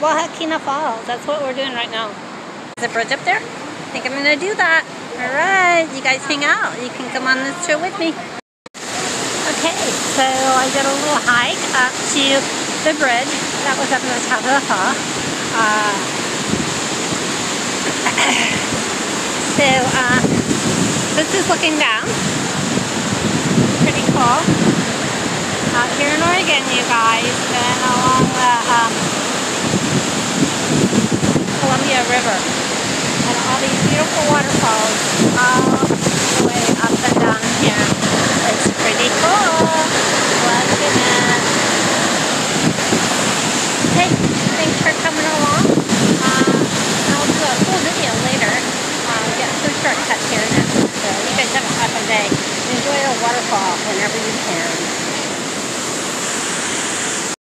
Wahkeena Falls. That's what we're doing right now. There's a bridge up there. I think I'm gonna do that. All right, you guys hang out. You can come on this trip with me. Okay, so I did a little hike up to the bridge that was up on the top of the fall. This is looking down. Pretty cool. Out here in Oregon, you guys, and along the Columbia River. And all these beautiful waterfalls all the way up and down here. It's pretty cool. Look at it. Hey, thanks for coming along. I'll do a full video later. Get some shortcuts here now. So you guys have a awesome day. Enjoy the waterfall whenever you can.